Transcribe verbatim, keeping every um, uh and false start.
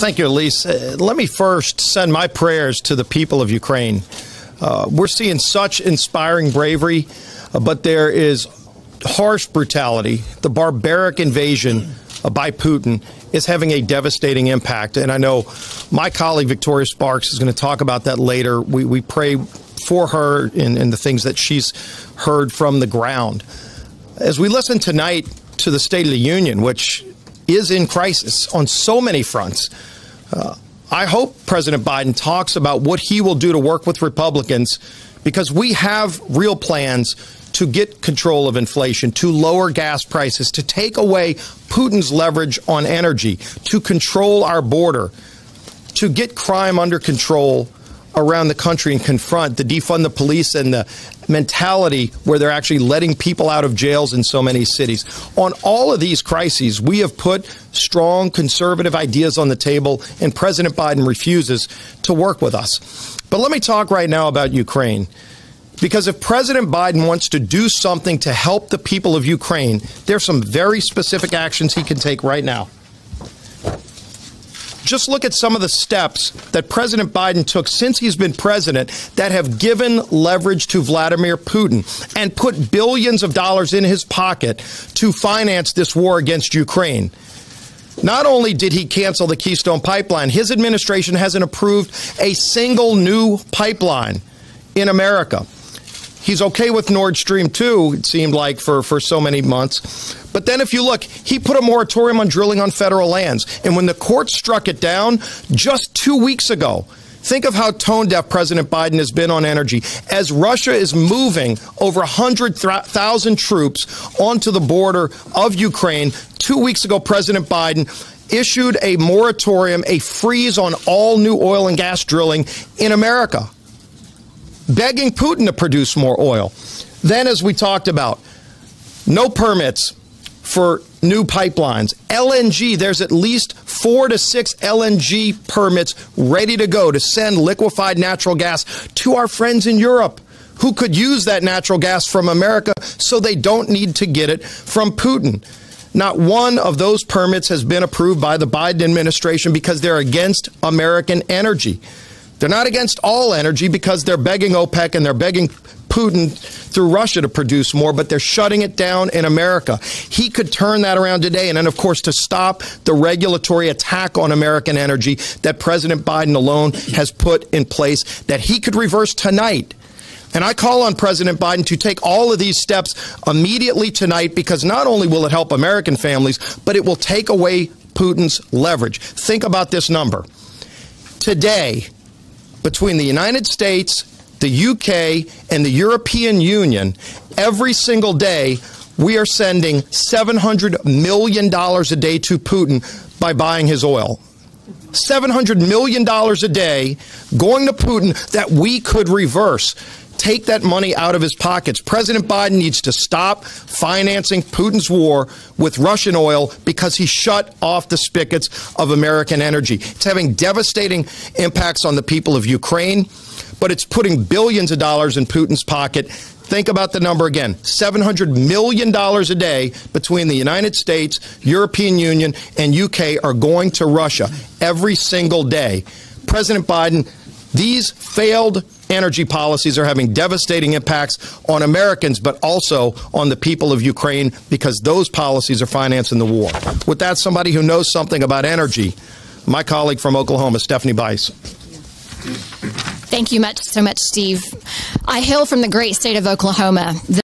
thank you, Elise. Uh, let me first send my prayers to the people of Ukraine. Uh, we're seeing such inspiring bravery, uh, but there is harsh brutality. The barbaric invasion uh, by Putin is having a devastating impact. And I know my colleague Victoria Sparks is going to talk about that later. We, we pray for her and, and the things that she's heard from the ground. As we listen tonight to the State of the Union, which is in crisis on so many fronts, uh, I hope President Biden talks about what he will do to work with Republicans, because we have real plans to get control of inflation, to lower gas prices, to take away Putin's leverage on energy, to control our border, to get crime under control around the country and confront the defund the police and the mentality where they're actually letting people out of jails in so many cities. On all of these crises, we have put strong conservative ideas on the table, and President Biden refuses to work with us. But let me talk right now about Ukraine, because if President Biden wants to do something to help the people of Ukraine, there's some very specific actions he can take right now. Just look at some of the steps that President Biden took since he's been president that have given leverage to Vladimir Putin and put billions of dollars in his pocket to finance this war against Ukraine. Not only did he cancel the Keystone Pipeline, his administration hasn't approved a single new pipeline in America. He's okay with Nord Stream two, it seemed like, for, for so many months. But then if you look, he put a moratorium on drilling on federal lands. And when the court struck it down just two weeks ago, think of how tone-deaf President Biden has been on energy. As Russia is moving over one hundred thousand troops onto the border of Ukraine, two weeks ago, President Biden issued a moratorium, a freeze on all new oil and gas drilling in America, begging Putin to produce more oil. Then, as we talked about, no permits for new pipelines. L N G, there's at least four to six L N G permits ready to go to send liquefied natural gas to our friends in Europe who could use that natural gas from America so they don't need to get it from Putin. Not one of those permits has been approved by the Biden administration because they're against American energy. They're not against all energy because they're begging OPEC and they're begging Putin through Russia to produce more, but they're shutting it down in America. He could turn that around today. And then, of course, to stop the regulatory attack on American energy that President Biden alone has put in place, that he could reverse tonight. And I call on President Biden to take all of these steps immediately tonight, because not only will it help American families, but it will take away Putin's leverage. Think about this number. Today, between the United States, the U K, and the European Union, every single day, we are sending seven hundred million dollars a day to Putin by buying his oil. seven hundred million dollars a day going to Putin that we could reverse. Take that money out of his pockets. President Biden needs to stop financing Putin's war with Russian oil because he shut off the spigots of American energy. It's having devastating impacts on the people of Ukraine, but it's putting billions of dollars in Putin's pocket. Think about the number again. seven hundred million dollars a day between the United States, European Union, and U K are going to Russia every single day. President Biden, these failed energy policies are having devastating impacts on Americans, but also on the people of Ukraine, because those policies are financing the war. With that, somebody who knows something about energy, my colleague from Oklahoma, Stefanik. Thank you much so much, Steve. I hail from the great state of Oklahoma.